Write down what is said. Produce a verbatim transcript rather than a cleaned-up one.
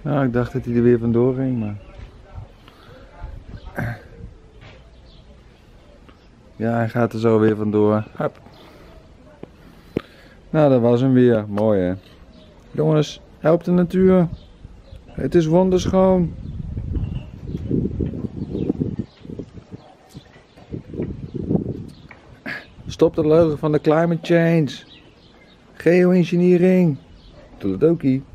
Nou, ik dacht dat hij er weer vandoor ging, maar... Ja, hij gaat er zo weer vandoor. Hup. Nou, dat was hem weer. Mooi, hè? Jongens, help de natuur. Het is wonderschoon. Stop de leugen van de climate change. Geo-engineering. Doe het ook, ie.